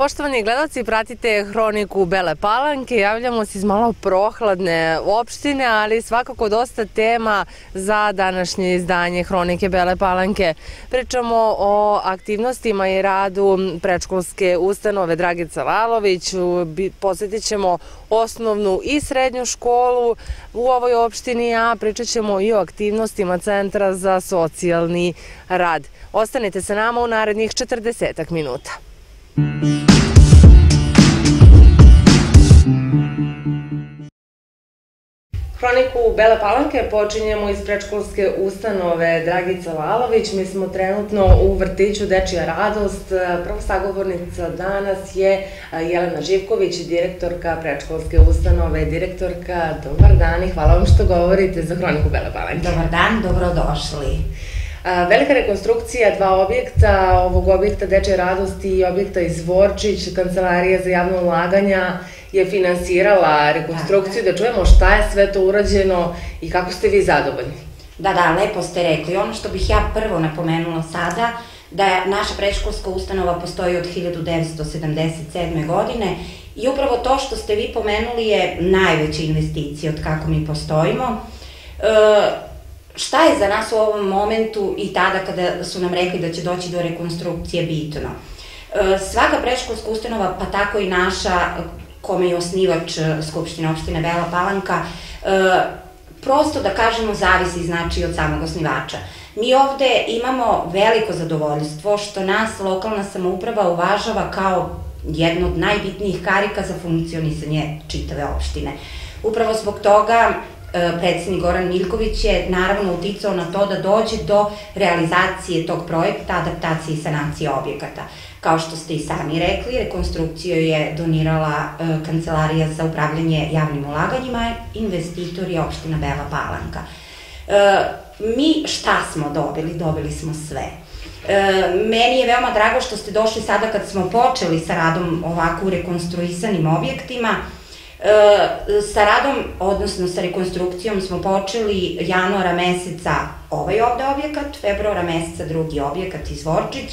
Poštovani gledalci, pratite Hroniku Bele Palanke. Javljamo se iz malo prohladne opštine, ali svakako dosta tema za današnje izdanje Hronike Bele Palanke. Pričamo o aktivnostima i radu predškolske ustanove Dragica Lalović. Posjetit ćemo osnovnu i srednju školu u ovoj opštini, a pričat ćemo i o aktivnostima Centra za socijalni rad. Ostanite sa nama u narednih 40 minuta. Hroniku Bele Palanke počinjemo iz predškolske ustanove Dragica Lalović. Mi smo trenutno u vrtiću Dečija radost. Prva sagovornica danas je Jelena Živković, direktorka predškolske ustanove. Direktorka, dobar dan i hvala vam što govorite za Hroniku Bele Palanke. Dobar dan, dobrodošli. Velika rekonstrukcija dva objekta, ovog objekta Dečje radosti i objekta Izvorčić. Kancelarija za javno ulaganja je finansirala rekonstrukciju. Da čujemo šta je sve to urađeno i kako ste vi zadovoljni. Da, lepo ste rekli. Ono što bih ja prvo napomenula sada, da naša predškolska ustanova postoji od 1977. godine i upravo to što ste vi pomenuli je najveća investicija od kako mi postojimo. Šta je za nas u ovom momentu i tada kada su nam rekli da će doći do rekonstrukcije bitno? Svaka predškolska ustanova, pa tako i naša, kome je osnivač Skupštine opštine Bela Palanka, prosto da kažemo zavisi znači od samog osnivača. Mi ovde imamo veliko zadovoljstvo što nas lokalna samouprava uvažava kao jedno od najbitnijih karika za funkcionisanje čitave opštine. Upravo zbog toga predsednik Goran Miljković je naravno uticao na to da dođe do realizacije tog projekta, adaptacije i sanacije objekata. Kao što ste i sami rekli, rekonstrukciju je donirala Kancelarija za upravljanje javnim ulaganjima, investitor je opština Bela Palanka. Mi šta smo dobili? Dobili smo sve. Meni je veoma drago što ste došli sada kad smo počeli sa radom ovako u rekonstruisanim objektima. Sa radom, odnosno sa rekonstrukcijom smo počeli januara meseca ovaj ovde objekat, februara meseca drugi objekat Izvorčić.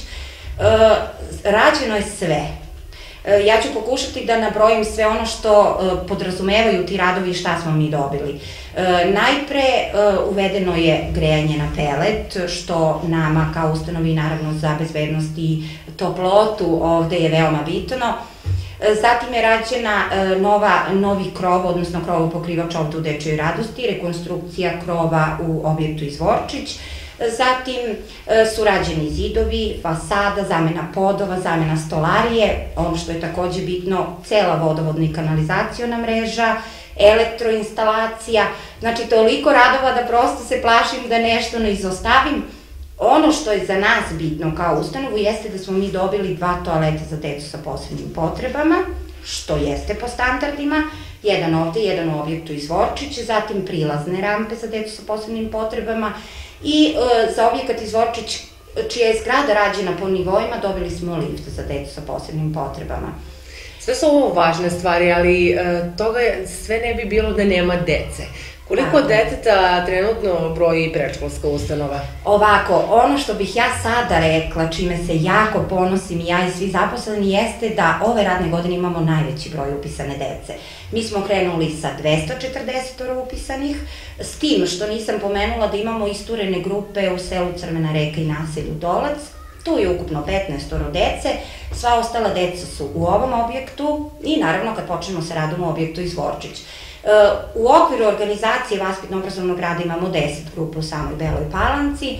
Rađeno je sve. Ja ću pokušati da nabrojim sve ono što podrazumevaju ti radovi i šta smo mi dobili. Najpre uvedeno je grejanje na pelet, što nama kao ustanovi naravno za bezbednost i toplotu ovde je veoma bitno. Zatim je rađena novi krov, odnosno krovopokrivač ovde u Dečijoj radosti, rekonstrukcija krova u objektu Izvorčić. Zatim su rađeni zidovi, fasada, zamena podova, zamena stolarije, ono što je takođe bitno, cela vodovodna i kanalizaciona mreža, elektroinstalacija, znači toliko radova da prosto se plašim da nešto ne izostavim. Ono što je za nas bitno kao ustanovu jeste da smo mi dobili 2 toaleta za decu sa posebnim potrebama, što jeste po standardima, jedan ovde, jedan u objektu Izvorčić, zatim prilazne rampe za decu sa posebnim potrebama i za objekat Izvorčić, čija je zgrada rađena po nivoima, dobili smo lift za decu sa posebnim potrebama. Sve su ovo važne stvari, ali toga sve ne bi bilo da nema dece. Koliko deteta trenutno broji predškolska ustanova? Ovako, ono što bih ja sada rekla, čime se jako ponosim i ja i svi zaposleni, jeste da ove radne godine imamo najveći broj upisane dece. Mi smo krenuli sa 240 upisanih, s tim što nisam pomenula da imamo isturene grupe u selu Crvena reka i naselju Dolac. Tu je ukupno 15 dece, sva ostala deca su u ovom objektu i naravno kad počnemo sa radom u objektu Izvorčić. U okviru organizacije vaspitno-obrazovnog rada imamo 10 grupa u samoj Beloj Palanci.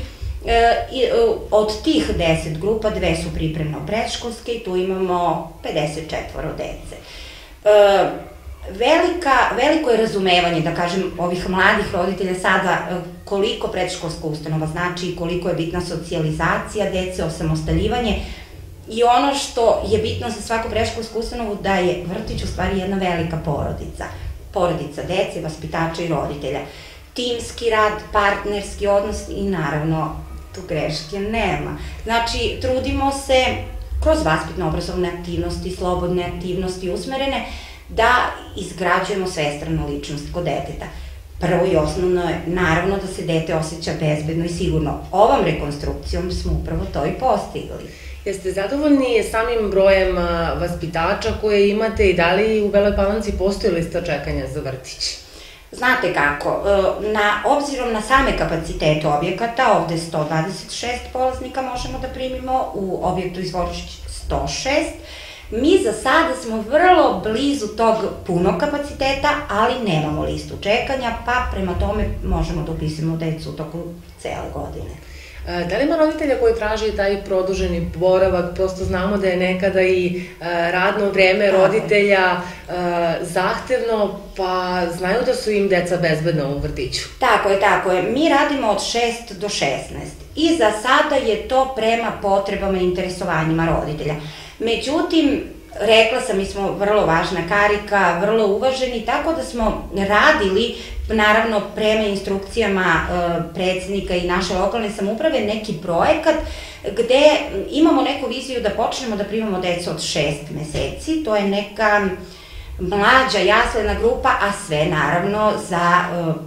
Od tih 10 grupa 2 su pripremno-predškolske i tu imamo 54 dece. Veliko je razumevanje, da kažem, ovih mladih roditelja sada koliko predškolska ustanova znači i koliko je bitna socijalizacija dece, osamostaljivanje i ono što je bitno za svaku predškolsku ustanovu da je vrtić u stvari jedna velika porodica. Porodica dece, vaspitača i roditelja. Timski rad, partnerski odnos i naravno tu greške nema. Znači, trudimo se kroz vaspitno-obrazovne aktivnosti, slobodne aktivnosti usmerene da izgrađujemo svestranu ličnost kod deteta. Prvo i osnovno je naravno da se dete osjeća bezbedno i sigurno. Ovom rekonstrukcijom smo upravo to i postigli. Jeste zadovoljni samim brojem vaspitača koje imate i da li u Beloj Palanci postoji lista čekanja za vrtić? Znate kako, obzirom na same kapacitete objekata, ovde 126 polaznika možemo da primimo, u objektu Izvorišić 106, mi za sada smo vrlo blizu tog punog kapaciteta, ali nemamo listu čekanja, pa prema tome možemo da upisimo decu u toku cele godine. Da li ima roditelja koji traži taj produženi boravak? Prosto znamo da je nekada i radno vreme roditelja zahtevno, pa znaju da su im deca bezbedna u vrtiću. Tako je. Mi radimo od 6 do 16 i za sada je to prema potrebama i interesovanjima roditelja. Međutim, rekla sam, mi smo vrlo važna karika, vrlo uvaženi, tako da smo radili, naravno prema instrukcijama predsednika i naše lokalne samouprave, neki projekat gde imamo neku viziju da počnemo da primamo decu od 6 meseci, to je neka mlađa jaslena grupa, a sve naravno za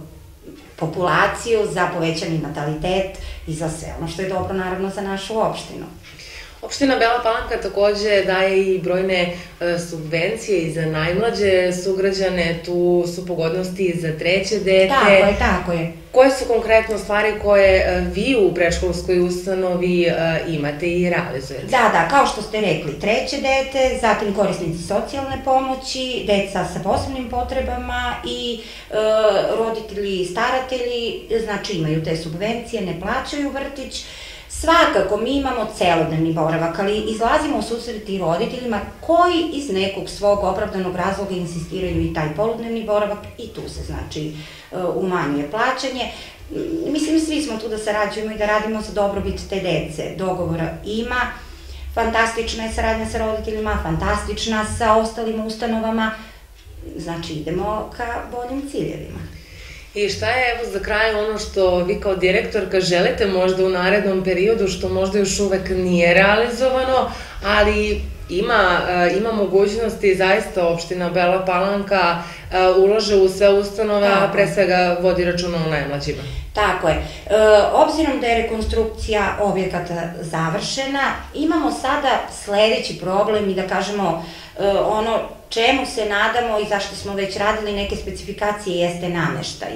populaciju, za povećani natalitet i za sve ono što je dobro naravno za našu opštinu. Opština Bela Palanka takođe daje i brojne subvencije i za najmlađe sugrađane, tu su pogodnosti i za treće dete. Tako je. Koje su konkretno stvari koje vi u predškolskoj ustanovi imate i realizujete? Da, kao što ste rekli, treće dete, zatim korisnici socijalne pomoći, deca sa posebnim potrebama i roditelji i staratelji, znači imaju te subvencije, ne plaćaju vrtić. Svakako, mi imamo celodnevni boravak, ali izlazimo u susret i roditeljima koji iz nekog svog opravdanog razloga insistiraju i taj poludnevni boravak i tu se, znači, umanjuje plaćanje. Mislim, svi smo tu da sarađujemo i da radimo za dobrobit te dece. Dogovora ima, fantastična je saradnja sa roditeljima, fantastična sa ostalim ustanovama, znači idemo ka boljim ciljevima. I šta je, evo, za kraj ono što vi kao direktorka želite možda u narednom periodu, što možda još uvek nije realizovano, ali ima mogućnosti, zaista opština Bela Palanka ulaže u sve ustanove, a pre svega vodi računa o najmlađima. Tako je. Obzirom da je rekonstrukcija objekata završena, imamo sada sledeći problem i da kažemo ono čemu se nadamo i zašto smo već radili neke specifikacije jeste nameštaj.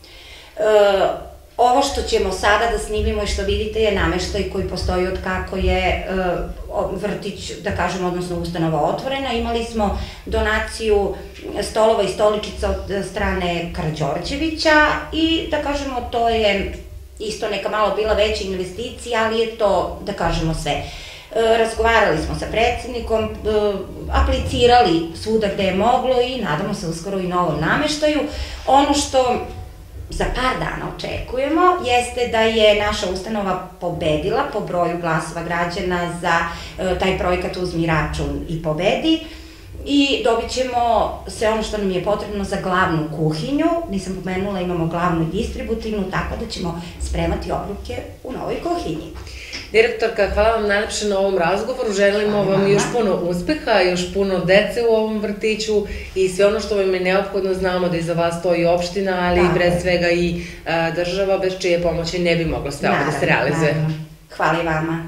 Ovo što ćemo sada da snimimo i što vidite je nameštaj koji postoji od kako je vrtić, da kažemo, odnosno ustanova otvorena. Imali smo donaciju stolova i stoličica od strane Karađorđevića i, da kažemo, to je isto neka malo bila veća investicija, ali je to, da kažemo, sve. Razgovarali smo sa predsednikom, aplicirali svuda gde je moglo i nadamo se uskoro i novom nameštaju. Ono što za par dana očekujemo jeste da je naša ustanova pobedila po broju glasova građana za taj projekat Uzmi račun i pobedi i dobit ćemo sve ono što nam je potrebno za glavnu kuhinju. Nisam pomenula, imamo glavnu i distributivnu, tako da ćemo spremati obroke u novoj kuhinji. Direktorka, hvala vam najlepše na ovom razgovoru, želimo vam još puno uspeha, još puno dece u ovom vrtiću i sve ono što vam je neophodno, znamo da iza vas stoji opština, ali i pre svega i država, bez čije pomoći ne bi moglo sve ovo da se realizuje. Hvala i vama.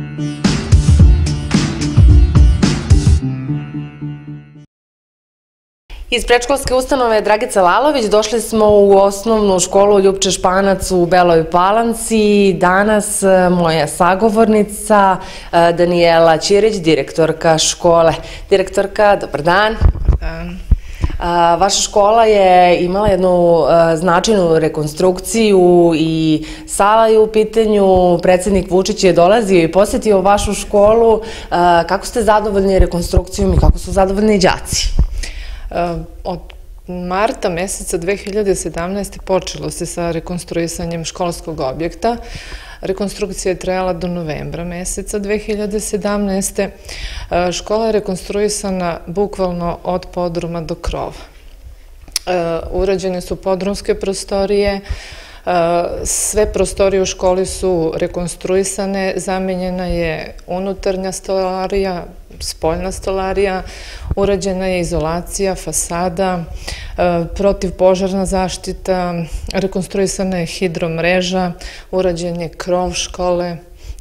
Iz predškolske ustanove Dragica Lalović došli smo u osnovnu školu Ljupče Španac u Beloj Palanci. Danas moja sagovornica Danijela Ćirić, direktorka škole. Direktorka, dobar dan. Dobar dan. Vaša škola je imala jednu značajnu rekonstrukciju i sala je u pitanju. Predsednik Vučić je dolazio i posetio vašu školu. Kako ste zadovoljni rekonstrukcijom i kako su zadovoljni đaci? Od marta meseca 2017. počelo se sa rekonstruisanjem školskog objekta. Rekonstrukcija je trajala do novembra meseca 2017. Škola je rekonstruisana bukvalno od podruma do krova. Urađene su podrumske prostorije, sve prostorije u školi su rekonstruisane, zamenjena je unutarnja stolarija, spoljna stolarija, urađena je izolacija, fasada, protivpožarna zaštita, rekonstruisana je hidromreža, urađen je krov škole,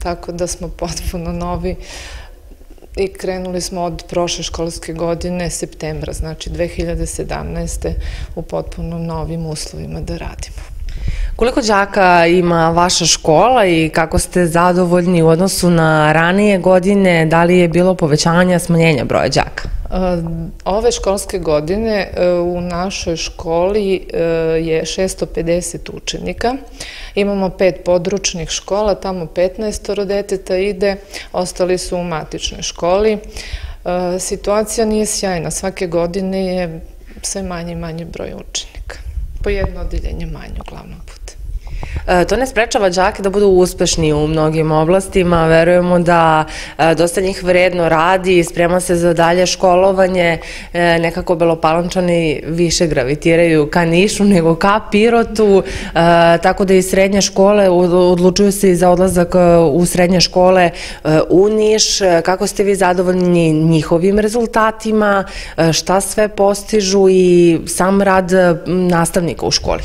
tako da smo potpuno novi i krenuli smo od prošle školske godine, septembra, znači 2017. u potpuno novim uslovima da radimo. Koliko đaka ima vaša škola i kako ste zadovoljni u odnosu na ranije godine? Da li je bilo povećanja, smanjenja broja đaka? Ove školske godine u našoj školi je 650 učenika. Imamo 5 područnih škola, tamo 15 deteta ide, ostali su u matičnoj školi. Situacija nije sjajna, svake godine je sve manje i manje broj učenika. Po jedno odeljenje manje uglavnom puta. To ne sprečava đake da budu uspešni u mnogim oblastima. Verujemo da dosta njih vredno radi i sprema se za dalje školovanje. Nekako Belopalančani više gravitiraju ka Nišu nego ka Pirotu, tako da i srednje škole odlučuju se i za odlazak u srednje škole u Niš. Kako ste vi zadovoljni njihovim rezultatima? Šta sve postižu i sam rad nastavnika u školi?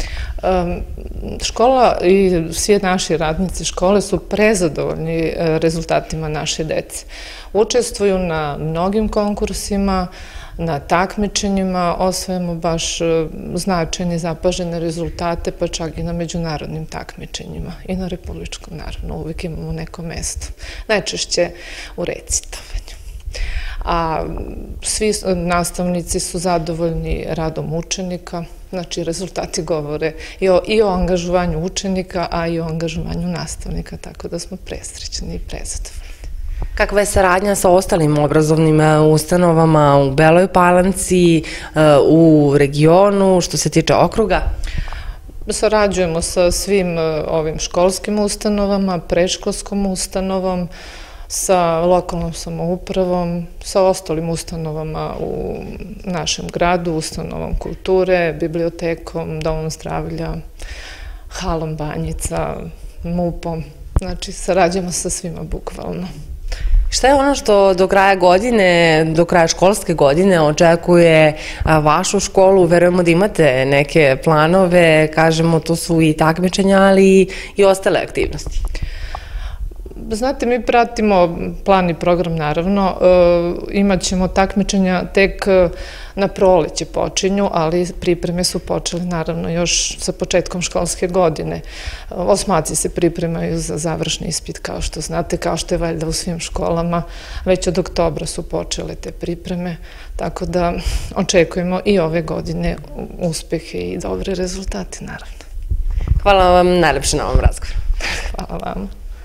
Škola i svi naši radnici škole su prezadovoljni rezultatima naše dece. Učestvuju na mnogim konkursima, na takmičenjima, osvajamo baš značajne zapažene rezultate, pa čak i na međunarodnim takmičenjima i na republičkom, naravno, uvijek imamo neko mesto. Najčešće u recitovanju. A svi nastavnici su zadovoljni radom učenika, znači rezultati govore i o angažovanju učenika, a i o angažovanju nastavnika, tako da smo presrećni i prezadovoljni. Kakva je saradnja sa ostalim obrazovnim ustanovama u Beloj Palanci, u regionu, što se tiče okruga? Sarađujemo sa svim ovim školskim ustanovama, predškolskom ustanovom, sa lokalnom samoupravom, sa ostalim ustanovama u našem gradu, ustanovom kulture, bibliotekom, domom zdravlja, halom Banjica, MUP-om. Znači, sarađujemo sa svima bukvalno. Šta je ono što do kraja godine, do kraja školske godine očekuje vašu školu? Verujemo da imate neke planove, kažemo, to su i takmičenja, ali i ostale aktivnosti. Znate, mi pratimo plan i program, naravno. Imat ćemo takmičenja tek na proleće počinju, ali pripreme su počele, naravno, još sa početkom školske godine. Osmaci se pripremaju za završni ispit, kao što znate, kao što je valjda u svim školama. Već od oktobra su počele te pripreme, tako da očekujemo i ove godine uspehe i dobre rezultate, naravno. Hvala vam najlepše na ovom razgovoru. Hvala vam.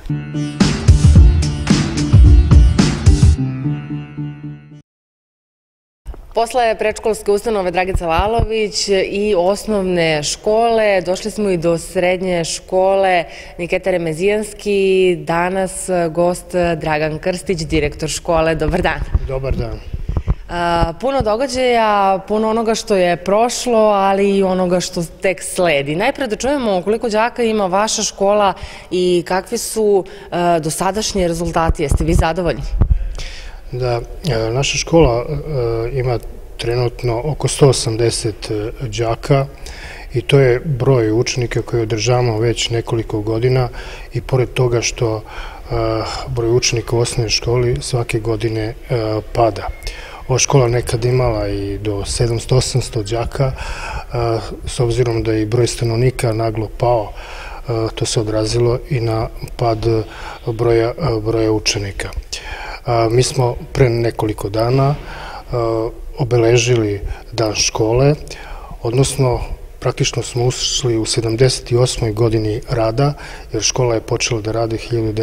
Posle predškolske ustanove Dragica Valović i osnovne škole, došli smo i do srednje škole Niketa Remezijanski. Danas gost Dragan Krstić, direktor škole. Dobar dan. Dobar dan. Puno događaja, puno onoga što je prošlo, ali i onoga što tek sledi. Najpre da čujemo koliko đaka ima vaša škola i kakvi su dosadašnji rezultati. Jeste vi zadovoljni? Da, naša škola ima trenutno oko 180 đaka i to je broj učenika koji održavamo već nekoliko godina i pored toga što broj učenika u osnovnoj školi svake godine pada. Ova škola nekad imala i do 700-800 đaka, s obzirom da je i broj stanovnika naglo pao, to se odrazilo i na pad broja učenika. Mi smo pre nekoliko dana obeležili dan škole, odnosno praktično smo ušli u 78. godini rada, jer škola je počela da radi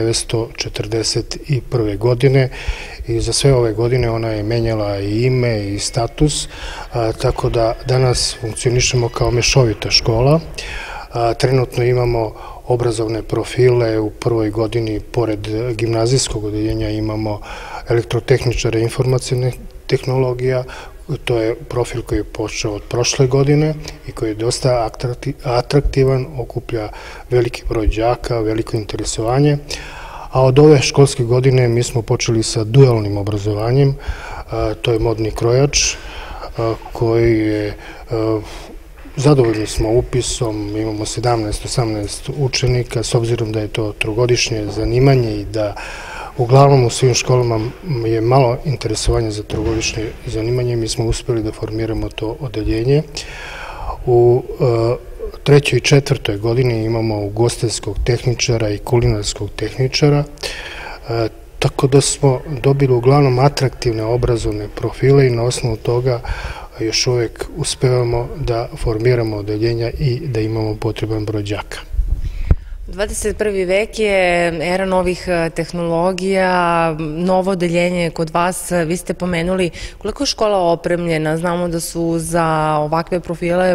1941. godine i za sve ove godine ona je menjala i ime i status, tako da danas funkcionišemo kao mešovita škola. Trenutno imamo obrazovne profile, u prvoj godini pored gimnazijskog odeljenja imamo elektrotehničare informacijne tehnologija, to je profil koji je počeo od prošle godine i koji je dosta atraktivan, okuplja veliki broj đaka, veliko interesovanje, a od ove školske godine mi smo počeli sa dualnim obrazovanjem, to je modni krojač koji je Zadovoljni smo upisom, imamo 17-18 učenika, s obzirom da je to trogodišnje zanimanje i da uglavnom u svim školama je malo interesovanja za trogodišnje zanimanje. Mi smo uspeli da formiramo to odeljenje. U trećoj i četvrtoj godini imamo ugostiteljskog tehničara i kulinarskog tehničara, tako da smo dobili uglavnom atraktivne obrazovne profile i na osnovu toga još uvek uspevamo da formiramo odeljenja i da imamo potreban broj đaka. 21. vek je era novih tehnologija, novo odeljenje kod vas. Vi ste pomenuli koliko je škola opremljena. Znamo da su za ovakve profile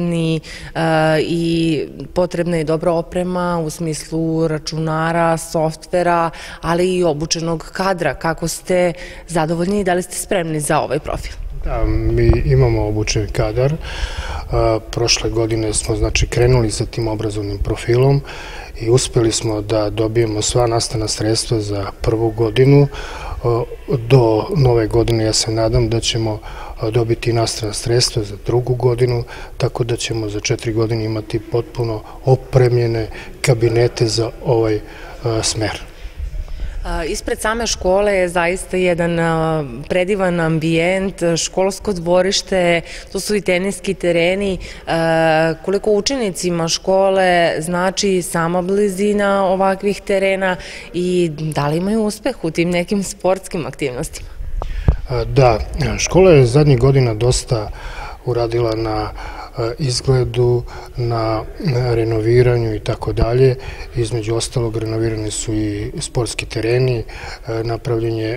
potrebna i dobra oprema u smislu računara, softvera, ali i obučenog kadra. Kako ste zadovoljni i da li ste spremni za ovaj profil? Da, mi imamo obučen kadar. Prošle godine smo krenuli sa tim obrazovnim profilom i uspeli smo da dobijemo sva nastavna sredstva za prvu godinu. Do nove godine ja se nadam da ćemo dobiti nastavna sredstva za drugu godinu, tako da ćemo za 4 godine imati potpuno opremljene kabinete za ovaj smer. Ispred same škole je zaista jedan predivan ambijent, školsko dvorište, to su i teniski tereni. Koliko učenicima škole znači sama blizina ovakvih terena i da li imaju uspeh u tim nekim sportskim aktivnostima? Da, škola je zadnjih godina dosta uradila na izgledu, na renoviranju i tako dalje. Između ostalog, renovirani su i sportski tereni, napravljeni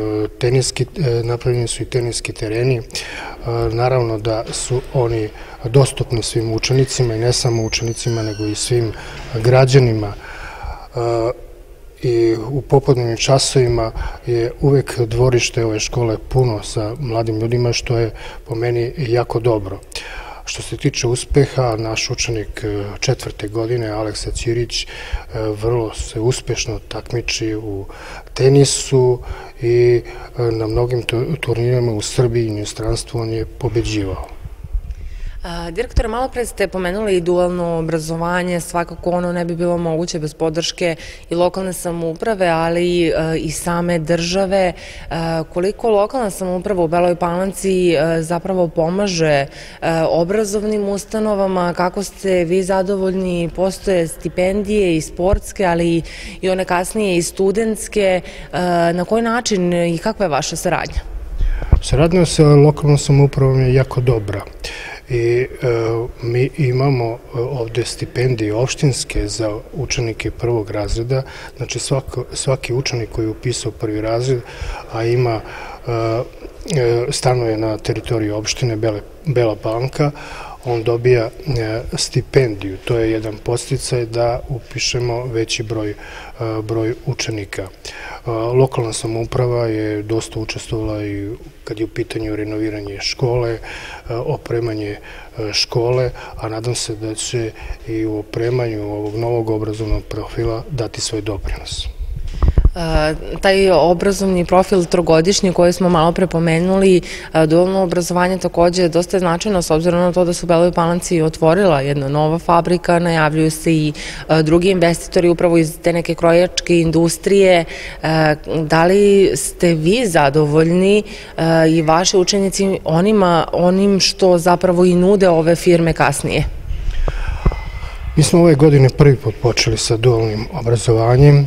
su i teniski tereni. Naravno da su oni dostupni svim učenicima i ne samo učenicima, nego i svim građanima. I u popodnevnim časovima je uvek dvorište ove škole puno sa mladim ljudima, što je po meni jako dobro. Što se tiče uspeha, naš učenik 4. godine, Aleksa Ćirić, vrlo se uspešno takmiči u tenisu i na mnogim turnirima u Srbiji i inostranstvu on je pobeđivao. Direktore, malo pre ste pomenuli i dualno obrazovanje, svakako ono ne bi bilo moguće bez podrške i lokalne samouprave, ali i same države. Koliko lokalna samouprava u Beloj Palanci zapravo pomaže obrazovnim ustanovama, kako ste vi zadovoljni, postoje stipendije i sportske, ali i one kasnije i studentske, na koji način i kakva je vaša saradnja? Saradnja sa lokalnom samoupravom je jako dobra. I mi imamo ovde stipendije opštinske za učenike prvog razreda. Znači svaki učenik koji je upisao prvi razred, a ima stanuje na teritoriji opštine Bela Palanka, on dobija stipendiju. To je jedan podsticaj da upišemo veći broj učenika. Lokalna samouprava je dosta učestvovala i kad je u pitanju renoviranje škole, opremanje škole, a nadam se da će i u opremanju ovog novog obrazovnog profila dati svoj doprinos. Taj obrazovni profil trogodišnji koji smo malo pre pomenuli, dualno obrazovanje takođe dosta je značajno s obzirom na to da su u Beloj Palanci otvorila jedna nova fabrika, najavljuju se i drugi investitori upravo iz te neke krojačke industrije. Da li ste vi zadovoljni i vaši učenici onim što zapravo i nude ove firme kasnije? Mi smo ove godine prvi put počeli sa dualnim obrazovanjem.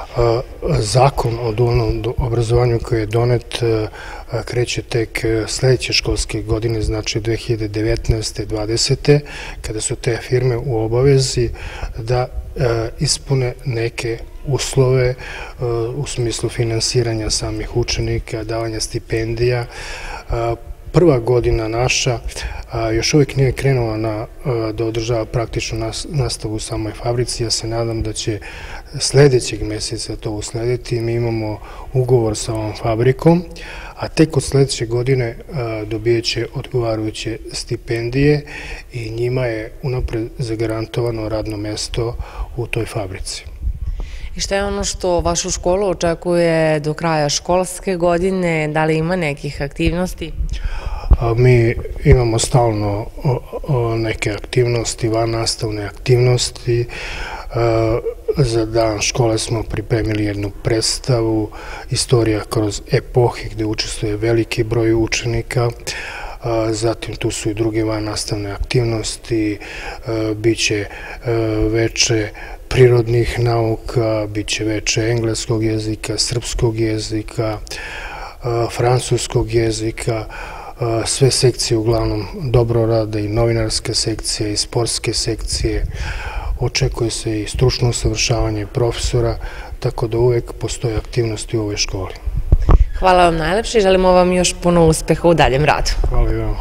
Zakon o dualnom obrazovanju koji je donet kreće tek sledeće školske godine, znači 2019. 2020. kada su te firme u obavezi da ispune neke uslove u smislu finansiranja samih učenika, davanja stipendija. Prva godina naša još uvijek nije krenula da održava praktičnu nastavu u samoj fabrici. Ja se nadam da će sledećeg meseca to uslediti. Mi imamo ugovor sa ovom fabrikom, a tek od sledeće godine dobijat će odgovarajuće stipendije i njima je unapred zagarantovano radno mesto u toj fabrici. I šta je ono što vašu školu očekuje do kraja školske godine? Da li ima nekih aktivnosti? Mi imamo stalno neke aktivnosti, vannastavne aktivnosti. Za dan škole smo pripremili jednu predstavu, Istorija kroz epohe, gde učestvuje veliki broj učenika. Zatim tu su i druge vannastavne aktivnosti, biće veče prirodnih nauka, biće veče engleskog jezika, srpskog jezika, francuskog jezika. Sve sekcije uglavnom dobro rade, i novinarska sekcija i sportske sekcije. Očekuje se i stručno usavršavanje profesora, tako da uvek postoje aktivnosti u ovoj školi. Hvala vam najlepše i želimo vam još puno uspeha u daljem radu. Hvala i vama.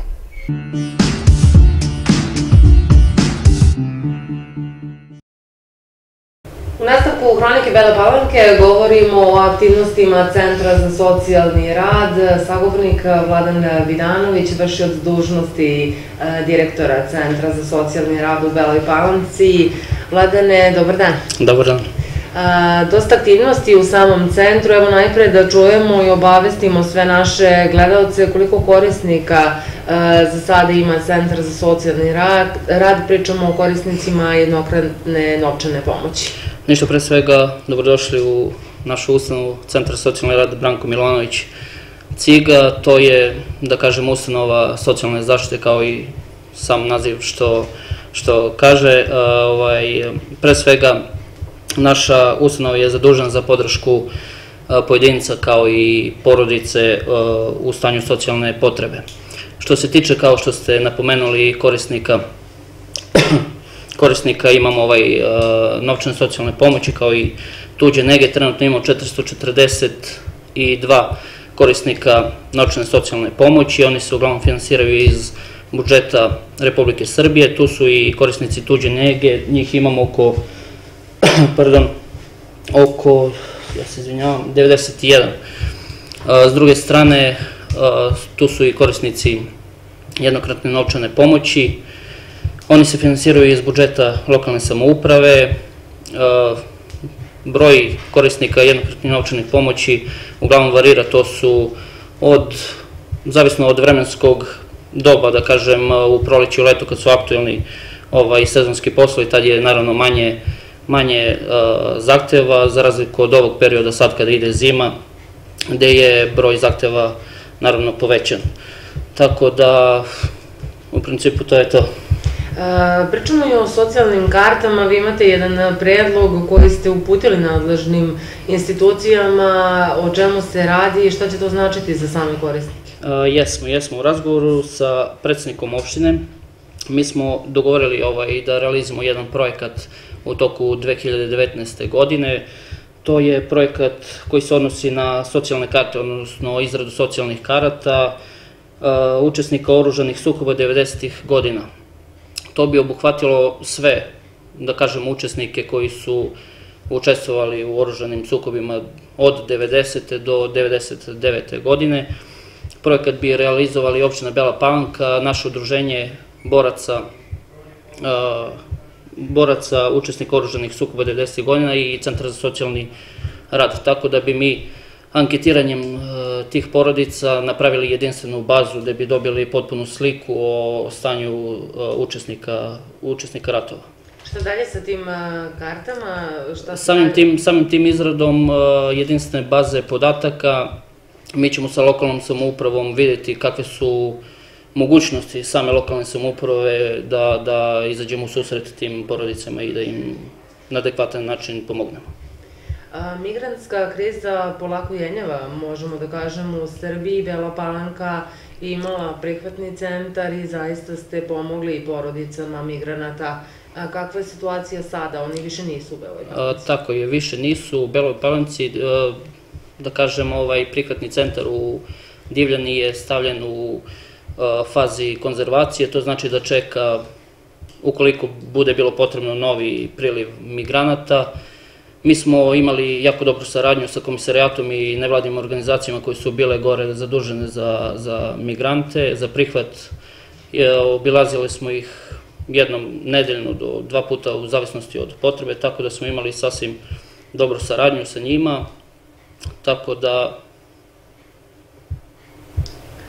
U nastavku Hronike Bele Palanke govorimo o aktivnostima Centra za socijalni rad. Sagovornik Vladan Vidanović, vršioc dužnosti direktora Centra za socijalni rad u Beloj Palanci. Vladane, dobar dan. Dobar dan. Dosta aktivnosti u samom centru. Evo najpre da čujemo i obavestimo sve naše gledalce koliko korisnika za sada ima Centar za socijalni rad. Pričamo o korisnicima jednokratne novčane pomoći. Ništa, pre svega, dobrodošli u našu ustanovu Centar za socijalni rad Branko Milanović Ciga. To je, da kažem, ustanova socijalne zaštite, kao i sam naziv što kaže. Pre svega, naša ustanova je zadužena za podršku pojedinca kao i porodice u stanju socijalne potrebe. Što se tiče, kao što ste napomenuli, korisnika imamo novčane socijalne pomoći kao i tuđe nege. Trenutno imamo 442 korisnika novčane socijalne pomoći. Oni se uglavnom finansiraju iz budžeta Republike Srbije. Tu su i korisnici tuđe nege, njih imamo oko 91. S druge strane, tu su i korisnici jednokratne novčane pomoći. Oni se finansiraju iz budžeta lokalne samouprave. Broj korisnika jednokratnih novčanih pomoći uglavnom varira, to su zavisno od vremenskog doba, da kažem, u proleću i letu kad su aktuelni sezonski poslovi, tad je naravno manje zahteva, za razliku od ovog perioda sad kada ide zima, gde je broj zahteva naravno povećan. Tako da, u principu, to je to. Pričamo i o socijalnim kartama. Vi imate jedan predlog koji ste uputili nadležnim institucijama. O čemu se radi i šta će to značiti za same korisnike? Jesmo u razgovoru sa predsednikom opštine. Mi smo dogovorili da realizujemo jedan projekat u toku 2019. godine. To je projekat koji se odnosi na socijalne karte, odnosno izradu socijalnih karata učesnika oružanih sukoba 90. godina. To bi obuhvatilo sve, da kažem, učesnike koji su učestvovali u oružanim sukobima od 90. do 99. godine. Projekat bi realizovali opština Bela Palanka, naše udruženje boraca učesnika oružanih sukoba 90. godina i Centar za socijalni rad. Tako da bi mi anketiranjem tih porodica napravili jedinstvenu bazu gde bi dobili potpunu sliku o stanju učesnika ratova. Šta dalje sa tim kartama? Samim tim izradom jedinstvene baze podataka mi ćemo sa lokalnom samoupravom vidjeti kakve su mogućnosti same lokalne samouprave da izađemo u susret tim porodicama i da im na adekvatan način pomognemo. Migrantska kriza polako jenjava, možemo da kažemo, u Srbiji. Bela Palanka imala prihvatni centar i zaista ste pomogli i porodicama migranata. Kakva je situacija sada? Oni više nisu u Beloj Palanci? Tako je, više nisu u Beloj Palanci. Da kažem, prihvatni centar u Divljani je stavljen u fazi konzervacije, to znači da čeka, ukoliko bude bilo potrebno, novi priliv migranata. Mi smo imali jako dobru saradnju sa komisarijatom i nevladinim organizacijama koje su bile gore zadužene za migrante, za prihvat. Obilazili smo ih jednom nedeljno do 2 puta u zavisnosti od potrebe, tako da smo imali sasvim dobru saradnju sa njima, tako da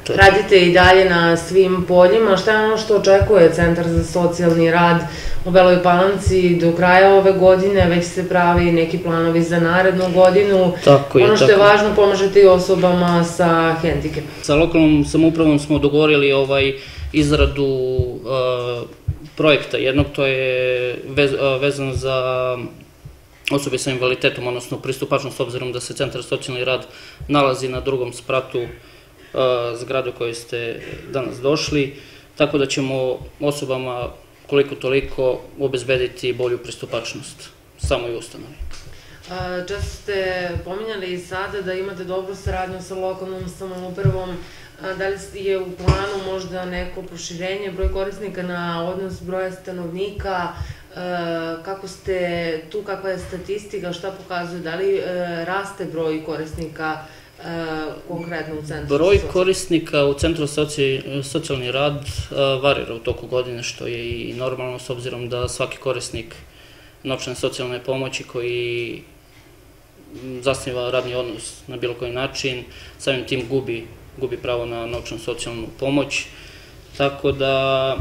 Radite i dalje na svim poljima. Šta je ono što očekuje Centar za socijalni rad u Beloj Palanci do kraja ove godine? Već se pravi neki planovi za narednu godinu. Ono što je važno, pomažete i osobama sa hendikepom. Sa lokalnom samoupravom smo dogovorili izradu projekta jednog, to je vezano za osobe sa invaliditetom, odnosno pristupačnost, s obzirom da se Centar za socijalni rad nalazi na drugom spratu zgrade u kojoj ste danas došli, tako da ćemo osobama koliko toliko obezbediti bolju pristupačnost samoj ustanovi. Često ste pominjali i sada da imate dobru saradnju sa lokalnom samoupravom. Da li je u planu možda neko proširenje, broj korisnika na odnos broja stanovnika? Kako ste tu, kakva je statistika, šta pokazuje, da li raste broj korisnika konkretno u Centru? Broj korisnika u Centru za socijalni rad varira u toku godine, što je i normalno, s obzirom da svaki korisnik novčane socijalne pomoći koji zasniva radni odnos na bilo koji način, samim tim gubi pravo na novčanu socijalnu pomoć, tako da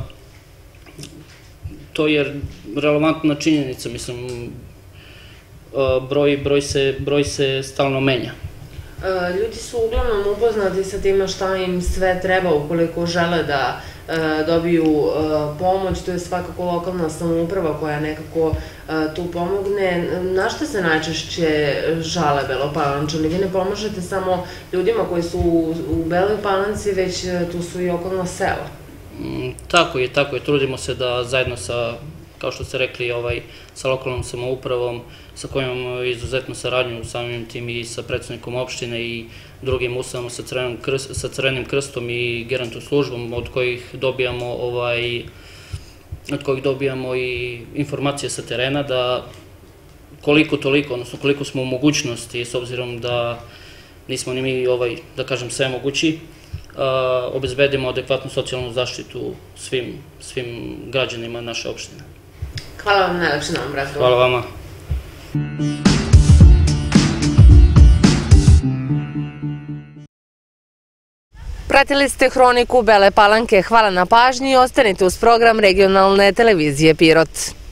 to je relevantna činjenica, mislim, broj se stalno menja. Ljudi su uglavnom upoznati sa time šta im sve treba ukoliko žele da dobiju pomoć, to je svakako lokalna samouprava koja nekako tu pomogne. Na šta se najčešće žale Belopalančani? Vi ne pomažete samo ljudima koji su u Beloj Palanci, već tu su i okolna sela. Tako je. Trudimo se da zajedno sa, kao što ste rekli, sa lokalnom samoupravom, sa kojom imamo izuzetnu saradnju, samim tim i sa predsednikom opštine i drugim ustanovama sa Crvenim krstom i geronto službom, od kojih dobijamo i informacije sa terena, da koliko toliko, odnosno koliko smo u mogućnosti, s obzirom da nismo ni mi, da kažem, sve mogući, obezbedimo adekvatnu socijalnu zaštitu svim građanima naše opštine. Hvala vam najlepše na ovom razgovoru. Hvala vama. Pratili ste Hroniku Bele Palanke. Hvala na pažnji i ostanite uz program regionalne televizije Pirot.